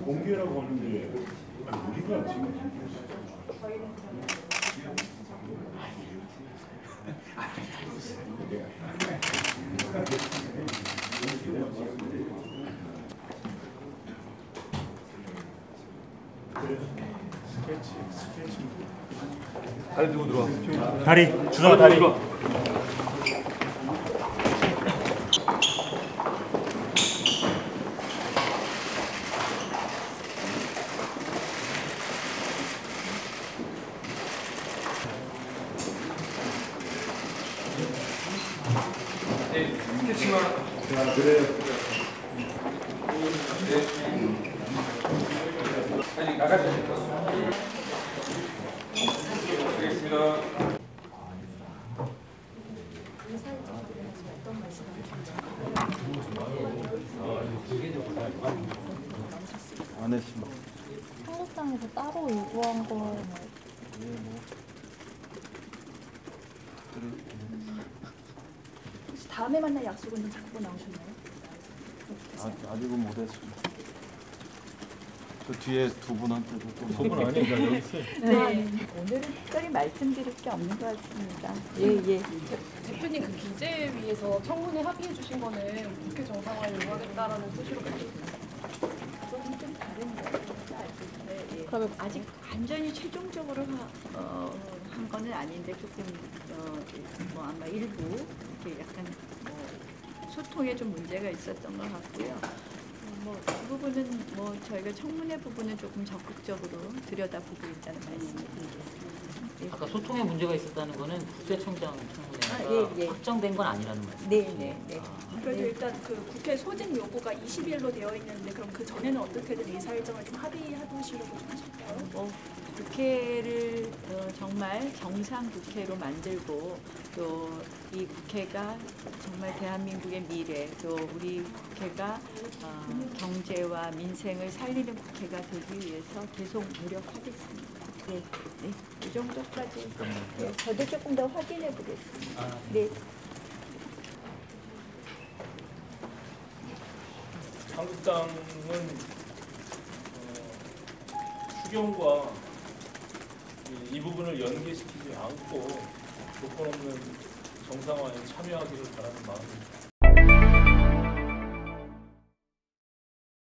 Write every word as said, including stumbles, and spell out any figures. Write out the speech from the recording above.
공개라고 하는데 우리가 지금 스케치 스케치 다리 들고 들어와. 다리 주성아 다리 네, 스케치만. 자 그래 아니 나가주세요. 알겠습니다. 안 했습니다. 한국당에서 따로 요구한 거 혹시 다음에 만날 약속은 좀 잡고 나오셨나요? 아, 아직은 못했습니다. 저 뒤에 두 분한테도 또 소문 아니야 여기 있어요. 네. 오늘은 특별히 말씀드릴 게 없는 것 같습니다. 예, 예. 대표님 그 기재위에서 청문회 합의해 주신 거는 국회 정상화를 요구하겠다라는 뜻으로 밝혔습니다. 그건 좀 다른 거죠. 네, 예. 그러면 아직 완전히 최종적으로 하, 어, 한 거는 아닌데 조금 어, 뭐 아마 일부 이렇게 약간 뭐 소통에 좀 문제가 있었던 것 같고요. 뭐 그 부분은 뭐 저희가 청문회 부분은 조금 적극적으로 들여다보고 있다는 말씀드리겠습니다. 예. 아까 소통에 문제가 있었다는 거는 국세청장 청문회가 아, 예, 예. 확정된 건 아니라는 말씀이시죠? 네, 네, 네. 아, 네. 그래도 일단 그 국회 소집 요구가 이십 일로 되어 있는데 그럼 그 전에는 어떻게든 의사일정을 좀 합의하시려고 좀 하실까요? 뭐 국회를 어, 정말 정상 국회로 만들고 또 이 국회가 정말 대한민국의 미래 또 우리 국회가 어, 경제와 민생을 살리는 국회가 되기 위해서 계속 노력하겠습니다. 네, 네, 이 정도까지. 네, 저도 조금 더 확인해 보겠습니다. 아, 네. 한국당은 어, 추경과 이, 이 부분을 연계시키지 않고 조건 없는 정상화에 참여하기를 바라는 마음입니다.